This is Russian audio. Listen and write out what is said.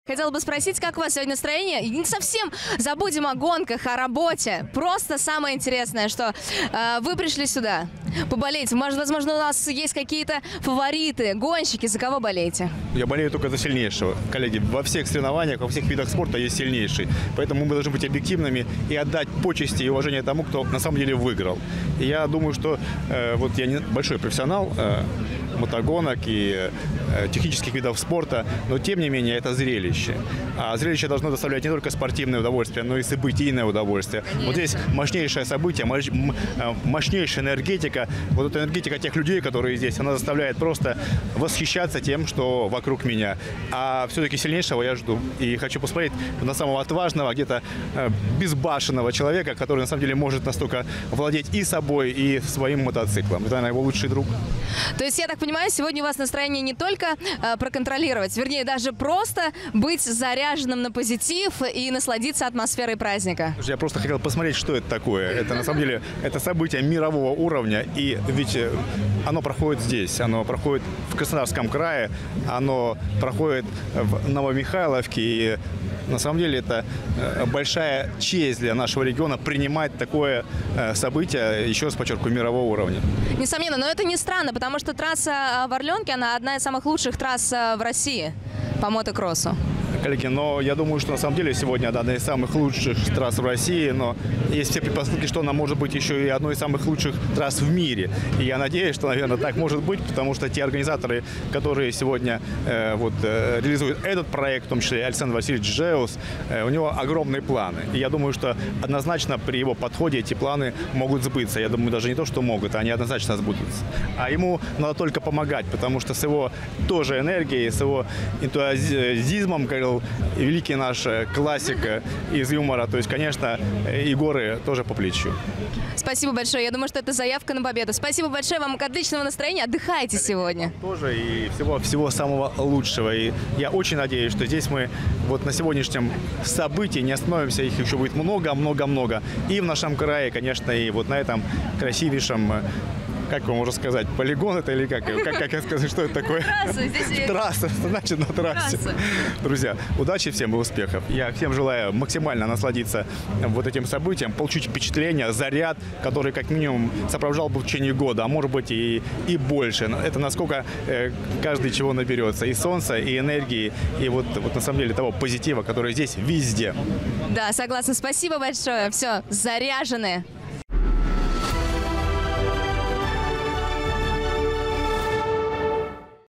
Хотела бы спросить, как у вас сегодня настроение? И не совсем забудем о гонках, о работе. Просто самое интересное, что вы пришли сюда поболеть. Возможно, у нас есть какие-то фавориты, гонщики. За кого болеете? Я болею только за сильнейшего. Коллеги, во всех соревнованиях, во всех видах спорта есть сильнейший. Поэтому мы должны быть объективными и отдать почести и уважение тому, кто на самом деле выиграл. И я думаю, что вот я не большой профессионал мотогонок и технических видов спорта, но тем не менее это зрелище. А зрелище должно доставлять не только спортивное удовольствие, но и событийное удовольствие. Конечно. Вот здесь мощнейшее событие, мощнейшая энергетика. Вот эта энергетика тех людей, которые здесь, она заставляет просто восхищаться тем, что вокруг меня. А все-таки сильнейшего я жду. И хочу посмотреть на самого отважного, где-то безбашенного человека, который на самом деле может настолько владеть и собой, и своим мотоциклом. Это, наверное, его лучший друг. То есть, я так понимаю, сегодня у вас настроение не только проконтролировать, вернее, даже просто быть заряженным на позитив и насладиться атмосферой праздника. Я просто хотел посмотреть, что это такое. Это, на самом деле, это событие мирового уровня, и ведь оно проходит здесь, оно проходит в Краснодарском крае, оно проходит в Новомихайловке, и на самом деле это большая честь для нашего региона принимать такое событие, еще раз подчеркиваю, мирового уровня. Несомненно, но это не странно, потому что трасса в Орленке, она одна из самых лучших трасс в России по мотокроссу. Коллеги, но я думаю, что на самом деле сегодня одна из самых лучших трасс в России, но есть все предпосылки, что она может быть еще и одной из самых лучших трасс в мире. И я надеюсь, что, наверное, так может быть, потому что те организаторы, которые сегодня реализуют этот проект, в том числе Александр Васильевич Джеус, у него огромные планы. И я думаю, что однозначно при его подходе эти планы могут сбыться. Я думаю, даже не то, что могут, они однозначно сбудутся. А ему надо только помогать, потому что с его тоже энергией, с его энтузиазмом, великий наш классик из юмора. То есть, конечно, и горы тоже по плечу. Спасибо большое. Я думаю, что это заявка на победу. Спасибо большое. Вам отличного настроения. Отдыхайте сегодня. Тоже и всего самого лучшего. И я очень надеюсь, что здесь мы вот на сегодняшнем событии не остановимся. Их еще будет много-много-много. И в нашем крае, конечно, и вот на этом красивейшем, как вам можно сказать, полигон это или как я скажу, что это такое? Трасса, здесь трасса, значит, на трассе. Трасса. Друзья, удачи всем и успехов. Я всем желаю максимально насладиться вот этим событием, получить впечатление, заряд, который как минимум сопровождал бы в течение года, а может быть и больше. Это насколько каждый чего наберется. И солнца, и энергии, и вот на самом деле того позитива, который здесь везде. Да, согласна. Спасибо большое. Все, заряжены.